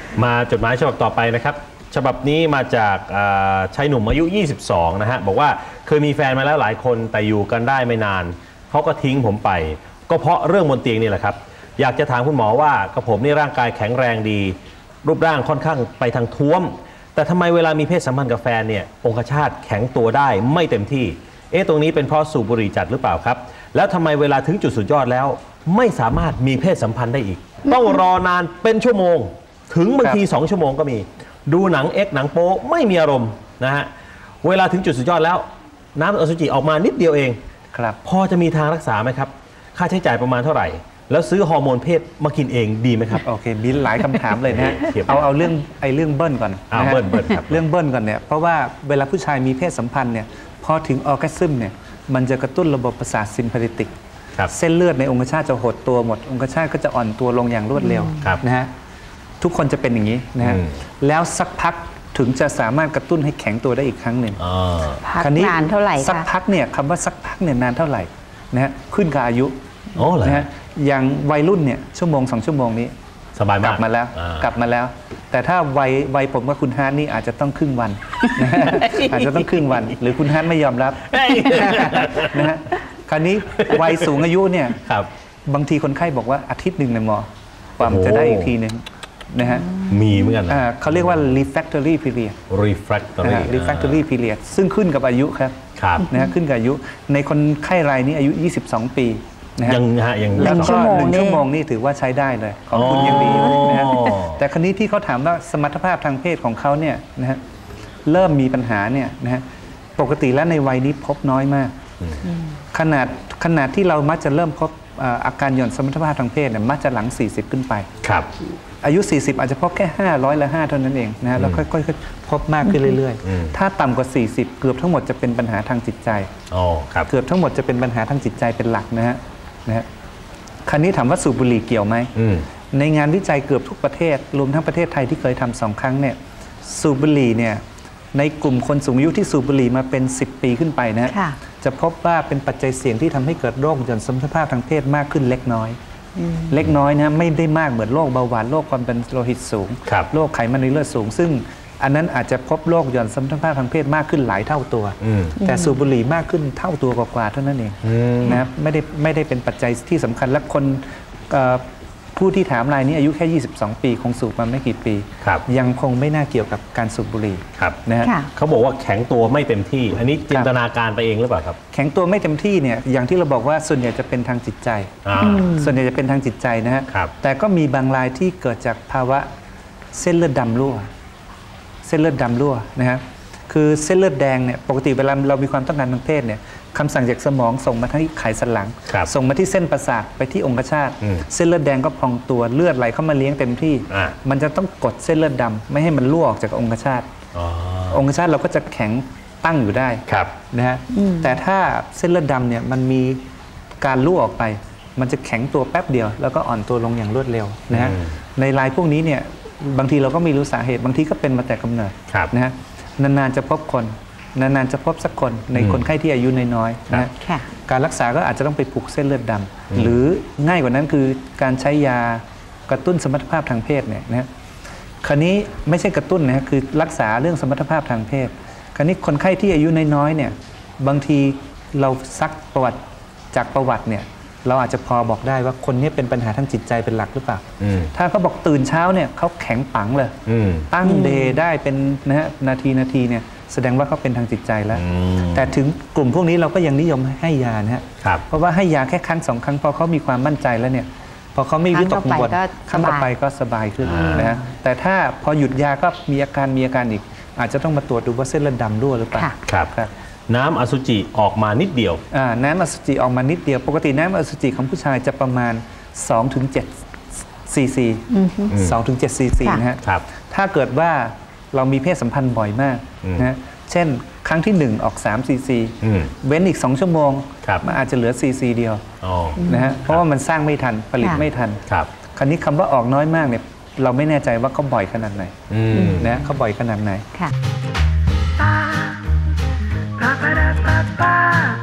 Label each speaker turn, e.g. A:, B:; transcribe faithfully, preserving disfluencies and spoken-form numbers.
A: มาจดหมายฉบับต่อไปนะครับฉบับนี้มาจากชายหนุ่มอายุยี่สิบสองนะฮะบอกว่าเคยมีแฟนมาแล้วหลายคนแต่อยู่กันได้ไม่นานเขาก็ทิ้งผมไปก็เพราะเรื่องบนเตียงนี่แหละครับอยากจะถามคุณหมอว่ากระผมนี่ร่างกายแข็งแรงดีรูปร่างค่อนข้างไปทางท้วมแต่ทำไมเวลามีเพศสัมพันธ์กับแฟนเนี่ยองคชาตแข็งตัวได้ไม่เต็มที่เอ๊ะตรงนี้เป็นเพราะสูบบุหรี่จัดหรือเปล่าครับแล้วทำไมเวลาถึงจุดสุดยอดแล้วไม่สามารถมีเพศสัมพันธ์ได้อีกต้องรอนานเป็นชั่วโมงถึงบางทีสองชั่วโมงก็มีดูหนังเอ็กหนังโป๊ไม่มีอารมณ์นะฮะเวลาถึงจุดสุดยอดแล้วน้ำอสุจิออกมานิดเดียวเองครับพอจะมีทางรักษาไหมครับค่าใช้จ่ายประมาณเท่าไหร่แล้วซื้อฮอร์โมนเพศมากินเองดีไหมครับโอเคมีหลายคำถามเลยนะฮะเอาเอาเรื่องไอ้เรื่องเบิ้ลก่อนเอาเบิ้ลเบิ้ลครับเรื่องเบิ้ลก่อนเนี่ยเพราะว่าเวลาผู้ชายมีเพศสัมพันธ์เนี่ยพอถึงออร์แกซึมเนี่ยมันจะกระตุ้นระบบประสาทซิมพาธิติกเส้นเลือดในองคชาตจะหดตัวหมดองคชาตก็จะอ่อนตัวลงอย่างรวดเร็วนะฮะทุกคนจะเป็นอย่างนี้นะฮะแล้วสักพักถึงจะสามารถกระตุ้นให้แข็งตัวได้อีกครั้งหนึ่ง
B: พักนานเท่าไหร่
A: สักพักเนี่ยคำว่าสักพักเนี่ยนานเท่าไหร่นะฮะขึ้นกับอายุนะฮะอย่างวัยรุ่นเนี่ยชั่วโมงสองชั่วโมงนี้สบายมากกลับมาแล้วกลับมาแล้วแต่ถ้าวัยวัยผมกับคุณฮาร์ดนี่อาจจะต้องครึ่งวันอาจจะต้องครึ่งวันหรือคุณฮาร์ดไม่ยอมรับนะฮะคราวนี้วัยสูงอายุเนี่ยบางทีคนไข้บอกว่าอาทิตย์หนึ่งในหมอความจะได้อีกทีหนึ่งนะฮะมีเหมือนกันนะเขาเรียกว่า refractory period refractory refractory period ซึ่งขึ้นกับอายุครับนะฮะขึ้นกับอายุในคนไข้รายนี้อายุยี่สิบสองปีนะฮะยังฮะยังแล้วก็หนึ่งชั่วโมงนี่ถือว่าใช้ได้เลยของคุณยังดีนะฮะแต่คราวนี้ที่เขาถามว่าสมรรถภาพทางเพศของเขาเนี่ยนะฮะเริ่มมีปัญหาเนี่ยนะฮะปกติแล้วในวัยนี้พบน้อยมากขนาดขนาดที่เรามักจะเริ่มพบอาการหย่อนสมรรถภาพทางเพศเนี่ยมักจะหลังสี่สิบขึ้นไปครับอายุสี่สิบอาจจะพบแค่ห้าร้อยละห้าเท่านั้นเองนะฮะแล้วค่อยๆพบมากขึ้นเรื่อยๆถ้าต่ำกว่าสี่สิบเกือบทั้งหมดจะเป็นปัญหาทางจิตใจอ๋อครับเกือบทั้งหมดจะเป็นปัญหาทางจิตใจเป็นหลักนะฮะนะฮะคราวนี้ถามว่าสูบบุหรี่เกี่ยวไหมในงานวิจัยเกือบทุกประเทศรวมทั้งประเทศไทยที่เคยทำสองครั้งเนี่ยสูบบุหรี่เนี่ยในกลุ่มคนสูงอายุที่สูบบุหรี่มาเป็นสิบปีขึ้นไปนะจะพบว่าเป็นปัจจัยเสี่ยงที่ทำให้เกิดโรคหย่อนสมรรถภาพทางเพศมากขึ้นเล็กน้อยเล็กน้อยนะไม่ได้มากเหมือนโรคเบาหวานโรคความดันโลหิตสูงโรคไขมันในเลือดสูงซึ่งอันนั้นอาจจะพบโรคหย่อนสมรรถภาพทางเพศมากขึ้นหลายเท่าตัวแต่สูบบุหรี่มากขึ้นเท่าตัวกว่าๆเท่านั้นเองนะไม่ได้ไม่ได้เป็นปัจจัยที่สำคัญและคนผู้ที่ถามรายนี้อายุแค่ยี่สิบสองปีคงสูบมาไม่กี่ปียังคงไม่น่าเกี่ยวกับการสูบบุหรี่นะฮะเขาบอกว่าแข็งตัวไม่เต็มที่อันนี้จินตนาการไปเองหรือเปล่าครับแข็งตัวไม่เต็มที่เนี่ยอย่างที่เราบอกว่าส่วนใหญ่จะเป็นทางจิตใจส่วนใหญ่จะเป็นทางจิตใจนะฮะแต่ก็มีบางรายที่เกิดจากภาวะเส้นเลือดดำรั่วเส้นเลือดดำรั่วนะฮะคือเส้นเลือดแดงเนี่ยปกติเวลาเรามีความต้องการทางเพศเนี่ยคำสั่งจากสมองส่งมาที่ไขสันหลังส่งมาที่เส้นประสาทไปที่องคชาตเส้นเลือดแดงก็พองตัวเลือดไหลเข้ามาเลี้ยงเต็มที่มันจะต้องกดเส้นเลือดดำไม่ให้มันรั่วออกจากองคชาตองคชาตเราก็จะแข็งตั้งอยู่ได้นะฮะแต่ถ้าเส้นเลือดดำเนี่ยมันมีการรั่วออกไปมันจะแข็งตัวแป๊บเดียวแล้วก็อ่อนตัวลงอย่างรวดเร็วนะฮะในรายพวกนี้เนี่ยบางทีเราก็ไม่รู้สาเหตุบางทีก็เป็นมาแต่กำเนิดนะฮะนานๆจะพบคนนานๆจะพบสักคนในคนไข้ที่อายุน้อยๆนะการรักษาก็อาจจะต้องไปผูกเส้นเลือดดำหรือง่ายกว่านั้นคือการใช้ยากระตุ้นสมรรถภาพทางเพศเนี่ยนะคราวนี้ไม่ใช่กระตุ้นนะคือรักษาเรื่องสมรรถภาพทางเพศคราวนี้คนไข้ที่อายุน้อยๆเนี่ยบางทีเราซักประวัติจากประวัติเนี่ยเราอาจจะพอบอกได้ว่าคนนี้เป็นปัญหาทางจิตใจเป็นหลักหรือเปล่าถ้าเขาบอกตื่นเช้าเนี่ยเขาแข็งปังเลยตั้งเดย์ได้เป็นนะฮะนาทีนาทีเนี่ยแสดงว่าเขาเป็นทางจิตใจแล้วแต่ถึงกลุ่มพวกนี้เราก็ยังนิยมให้ยานะฮะเพราะว่าให้ยาแค่ครั้งสองครั้งพอเขามีความมั่นใจแล้วเนี่ยพอเขาไม่วิตกกังวลครั้งต่อไปก็สบายขึ้นนะฮะแต่ถ้าพอหยุดยาก็มีอาการมีอาการอีกอาจจะต้องมาตรวจดูว่าเส้นเลือดดำรั่วหรือเปล่าครับน้ำอสุจิออกมานิดเดียวน้ำอสุจิออกมานิดเดียวปกติน้ำอสุจิของผู้ชายจะประมาณ สองถึงเจ็ด ซีซี สองถึงเจ็ด ซีซีนะฮะถ้าเกิดว่าเรามีเพศสัมพันธ์บ่อยมากนะเช่นครั้งที่หนึ่งออกสามซีซีเว้นอีกสองชั่วโมงมันอาจจะเหลือซีซีเดียวนะฮะเพราะว่ามันสร้างไม่ทันผลิตไม่ทันคราวนี้คำว่าออกน้อยมากเนี่ยเราไม่แน่ใจว่าเขาบ่อยขนาดไหนนะเขาบ่อยขนาดไหน Ba ba da ba ba